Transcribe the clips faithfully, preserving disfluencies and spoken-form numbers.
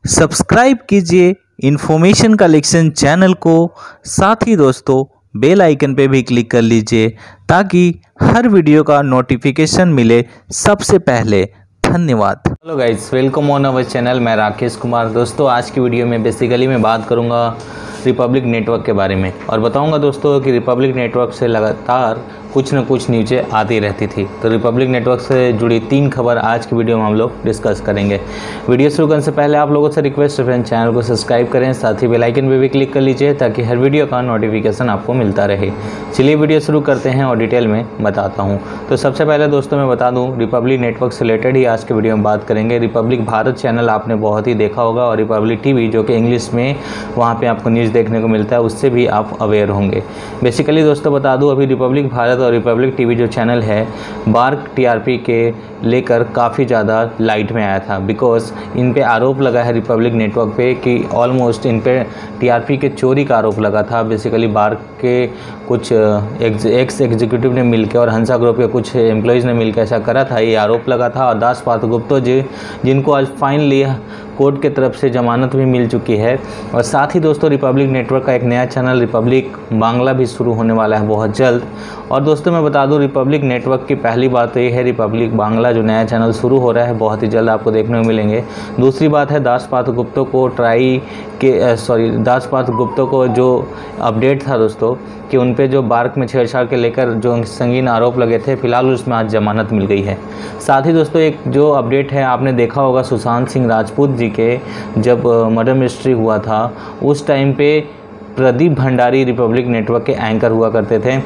Subscribe कीजिए information collection channel को। साथ ही दोस्तों बेल आइकन पे भी क्लिक कर लीजिए ताकि हर वीडियो का नोटिफिकेशन मिले सबसे पहले। धन्यवाद। Hello guys, welcome on our channel. मैं राकेश कुमार। दोस्तों आज की वीडियो में बेसिकली मैं बात करूंगा रिपब्लिक नेटवर्क के बारे में और बताऊंगा दोस्तों कि रिपब्लिक नेटवर्क से लगातार कुछ न कुछ न्यूज़ें आती रहती थी। तो रिपब्लिक नेटवर्क से जुड़ी तीन खबर आज की वीडियो में हम लोग डिस्कस करेंगे। वीडियो शुरू करने से पहले आप लोगों से रिक्वेस्ट है फ्रेंड, चैनल को सब्सक्राइब करें, साथ ही बेल आइकन पे भी क्लिक कर लीजिए ताकि हर वीडियो का नोटिफिकेशन आपको मिलता रहे। चलिए वीडियो शुरू करते हैं और डिटेल में बताता हूँ। तो सबसे पहले दोस्तों मैं बता दूँ, रिपब्लिक नेटवर्क से रिलेटेड ही आज के वीडियो में बात करेंगे। रिपब्लिक भारत चैनल आपने बहुत ही देखा होगा और रिपब्लिक टीवी जो कि इंग्लिश में वहाँ पर आपको न्यूज़ देखने को मिलता है, उससे भी आप अवेयर होंगे। बेसिकली दोस्तों बता दूं, अभी रिपब्लिक भारत और रिपब्लिक टीवी जो चैनल है बार्क टीआरपी के लेकर काफ़ी ज़्यादा लाइट में आया था। बिकॉज इन पे आरोप लगा है रिपब्लिक नेटवर्क पे कि ऑलमोस्ट इन पे टीआरपी के चोरी का आरोप लगा था। बेसिकली बार्क के कुछ एक्स एग्जीक्यूटिव ने मिलकर और हंसा ग्रुप के कुछ एम्प्लॉयज़ ने मिलकर ऐसा करा था, ये आरोप लगा था। और दास पात्रगुप्ता जी जिनको आज फाइनली कोर्ट के तरफ से जमानत भी मिल चुकी है। और साथ ही दोस्तों रिपब्लिक नेटवर्क का एक नया चैनल रिपब्लिक बांग्ला भी शुरू होने वाला है बहुत जल्द। और दोस्तों मैं बता दूं, रिपब्लिक नेटवर्क की पहली बात तो ये है, रिपब्लिक बांग्ला जो नया चैनल शुरू हो रहा है बहुत ही जल्द आपको देखने को मिलेंगे। दूसरी बात है, दास पात्रगुप्ता को ट्राई के सॉरी दास पात्रगुप्ता को जो अपडेट था दोस्तों कि उन पे जो बार्क में छेड़छाड़ के लेकर जो संगीन आरोप लगे थे, फिलहाल उसमें आज जमानत मिल गई है। साथ ही दोस्तों एक जो अपडेट है, आपने देखा होगा सुशांत सिंह राजपूत जी के जब मर्डर मिस्ट्री हुआ था उस टाइम पे प्रदीप भंडारी रिपब्लिक नेटवर्क के एंकर हुआ करते थे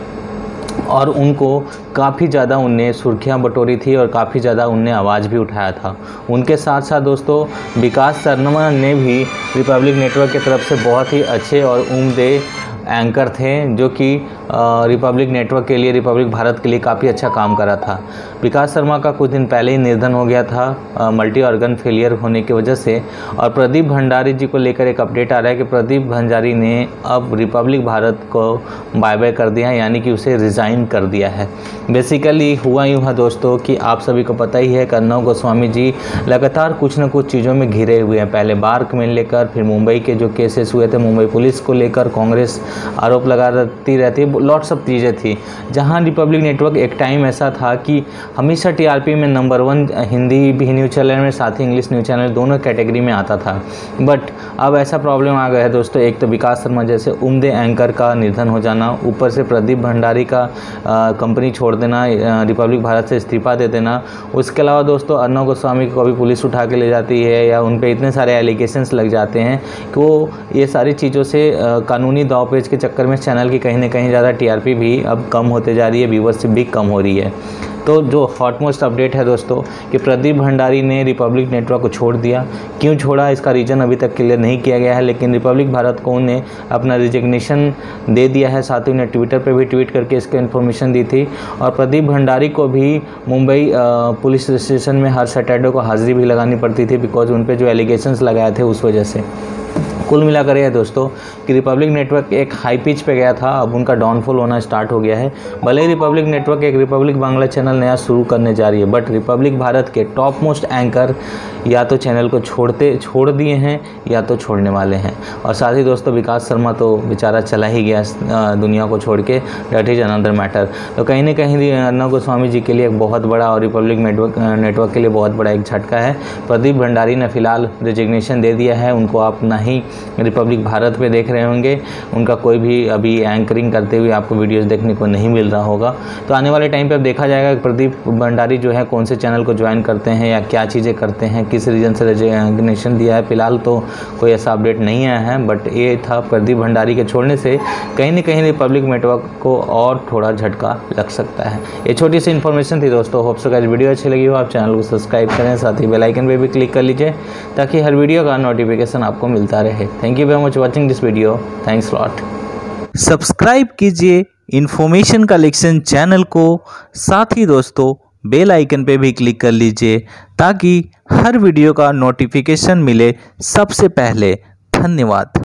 और उनको काफ़ी ज़्यादा उनने सुर्खियां बटोरी थी और काफ़ी ज़्यादा उनने आवाज़ भी उठाया था। उनके साथ साथ दोस्तों विकास शर्मा ने भी रिपब्लिक नेटवर्क की तरफ से बहुत ही अच्छे और उम्दे एंकर थे जो कि रिपब्लिक नेटवर्क के लिए, रिपब्लिक भारत के लिए काफ़ी अच्छा काम करा था। विकास शर्मा का कुछ दिन पहले ही निधन हो गया था मल्टी ऑर्गन फेलियर होने की वजह से। और प्रदीप भंडारी जी को लेकर एक अपडेट आ रहा है कि प्रदीप भंडारी ने अब रिपब्लिक भारत को बाय बाय कर दिया है, यानी कि उसे रिज़ाइन कर दिया है। बेसिकली हुआ यूँ है दोस्तों कि आप सभी को पता ही है, अर्नब गोस्वामी जी लगातार कुछ न कुछ चीज़ों में घिरे हुए हैं। पहले बार्क में लेकर, फिर मुंबई के जो केसेस हुए थे मुंबई पुलिस को लेकर, कांग्रेस आरोप लगाती रहती है, लॉट्स ऑफ चीज़ें थी। जहां रिपब्लिक नेटवर्क एक टाइम ऐसा था कि हमेशा टीआरपी में नंबर वन हिंदी भी न्यूज़ चैनल में, साथ ही इंग्लिश न्यूज़ चैनल दोनों कैटेगरी में आता था। बट अब ऐसा प्रॉब्लम आ गया है दोस्तों, एक तो विकास शर्मा जैसे उम्दे एंकर का निधन हो जाना, ऊपर से प्रदीप भंडारी का आ, कंपनी छोड़ देना, रिपब्लिक भारत से इस्तीफा दे देना। उसके अलावा दोस्तों अर्नब गोस्वामी को भी पुलिस उठा के ले जाती है या उन पर इतने सारे एलिगेशंस लग जाते हैं कि वो ये सारी चीज़ों से आ, कानूनी दावपेच के चक्कर में चैनल की कहीं ना कहीं ज़्यादा टीआरपी भी अब कम होते जा रही है, व्यूअरशिप भी कम हो रही है। तो जो हॉटमोस्ट अपडेट है दोस्तों कि प्रदीप भंडारी ने रिपब्लिक नेटवर्क को छोड़ दिया। क्यों छोड़ा इसका रीज़न अभी तक क्लियर नहीं किया गया है, लेकिन रिपब्लिक भारत को उन्हें अपना रिजिग्नेशन दे दिया है। साथ ही उन्हें ट्विटर पर भी ट्वीट करके इसका इन्फॉर्मेशन दी थी। और प्रदीप भंडारी को भी मुंबई पुलिस स्टेशन में हर सैटरडे को हाजिरी भी लगानी पड़ती थी, बिकॉज उन पर जो एलिगेशंस लगाए थे उस वजह से। कुल मिलाकर यह दोस्तों कि रिपब्लिक नेटवर्क एक हाई पिच पे गया था, अब उनका डाउनफॉल होना स्टार्ट हो गया है। भले ही रिपब्लिक नेटवर्क एक रिपब्लिक बांग्ला चैनल नया शुरू करने जा रही है, बट रिपब्लिक भारत के टॉप मोस्ट एंकर या तो चैनल को छोड़ते छोड़ दिए हैं या तो छोड़ने वाले हैं। और साथ ही दोस्तों विकास शर्मा तो बेचारा चला ही गया दुनिया को छोड़ के, दैट इज़ अनदर मैटर। तो कहीं ना कहीं अर्नब गोस्वामी जी के लिए एक बहुत बड़ा और रिपब्लिक नेटवर्क नेटवर्क के लिए बहुत बड़ा एक झटका है। प्रदीप भंडारी ने फिलहाल रिजिग्नेशन दे दिया है, उनको आप ना ही रिपब्लिक भारत पे देख रहे होंगे, उनका कोई भी अभी एंकरिंग करते हुए आपको वीडियोस देखने को नहीं मिल रहा होगा। तो आने वाले टाइम पे अब देखा जाएगा कि प्रदीप भंडारी जो है कौन से चैनल को ज्वाइन करते हैं या क्या चीज़ें करते हैं, किस रीजन से रेजिग्नेशन दिया है। फिलहाल तो कोई ऐसा अपडेट नहीं आया है, बट ये था प्रदीप भंडारी के छोड़ने से कहीं ना कहीं रिपब्लिक नेटवर्क को और थोड़ा झटका लग सकता है। ये छोटी सी इन्फॉर्मेशन थी दोस्तों। होप सो गाइस वीडियो अच्छी लगी हो, आप चैनल को सब्सक्राइब करें, साथ ही बेल आइकन पे भी क्लिक कर लीजिए ताकि हर वीडियो का नोटिफिकेशन आपको मिलता रहे। Thank you very much watching this video. Thanks lot. Subscribe कीजिए इन्फॉर्मेशन कलेक्शन चैनल को। साथ ही दोस्तों बेल आइकन पे भी क्लिक कर लीजिए ताकि हर वीडियो का नोटिफिकेशन मिले सबसे पहले। धन्यवाद।